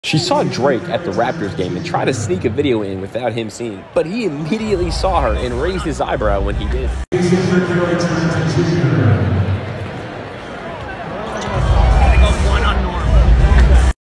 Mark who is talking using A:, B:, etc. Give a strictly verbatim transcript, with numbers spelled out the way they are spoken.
A: She saw Drake at the Raptors game and tried to sneak a video in without him seeing, but he immediately saw her and raised his eyebrow when he did.